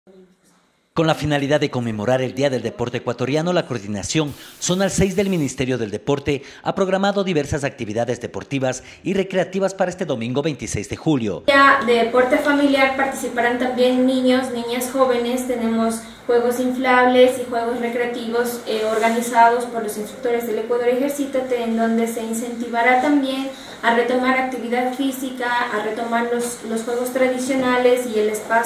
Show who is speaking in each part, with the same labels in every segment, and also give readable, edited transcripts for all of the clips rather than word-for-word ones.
Speaker 1: Con la finalidad de conmemorar el Día del Deporte Ecuatoriano, la Coordinación Zonal 6 del Ministerio del Deporte ha programado diversas actividades deportivas y recreativas para este domingo 26 de julio.
Speaker 2: De deporte familiar participarán también niños, niñas jóvenes. Tenemos juegos inflables y juegos recreativos organizados por los instructores del Ecuador Ejercítate, en donde se incentivará también a retomar actividad física, a retomar los juegos tradicionales y el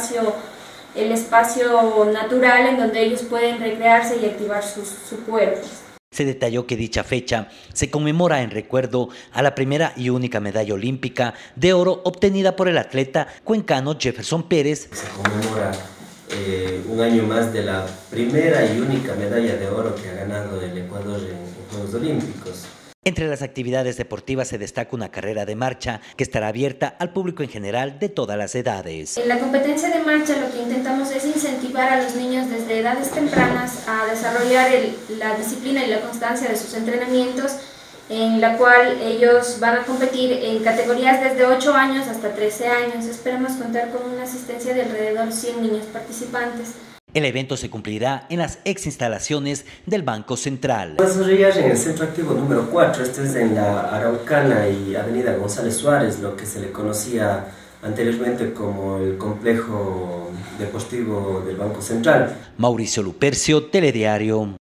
Speaker 2: espacio natural en donde ellos pueden recrearse y activar su cuerpo.
Speaker 1: Se detalló que dicha fecha se conmemora en recuerdo a la primera y única medalla olímpica de oro obtenida por el atleta cuencano Jefferson Pérez.
Speaker 3: Se conmemora un año más de la primera y única medalla de oro que ha ganado el Ecuador en Juegos Olímpicos.
Speaker 1: Entre las actividades deportivas se destaca una carrera de marcha que estará abierta al público en general de todas las edades.
Speaker 2: En la competencia de marcha lo que intentamos es incentivar a los niños desde edades tempranas a desarrollar la disciplina y la constancia de sus entrenamientos, en la cual ellos van a competir en categorías desde 8 años hasta 13 años. Esperamos contar con una asistencia de alrededor de 100 niños participantes.
Speaker 1: El evento se cumplirá en las ex instalaciones del Banco Central.
Speaker 3: Va a desarrollar en el Centro Activo número 4, este es en la Araucana y Avenida González Suárez, lo que se le conocía anteriormente como el complejo deportivo del Banco Central.
Speaker 1: Mauricio Lupercio, Telediario.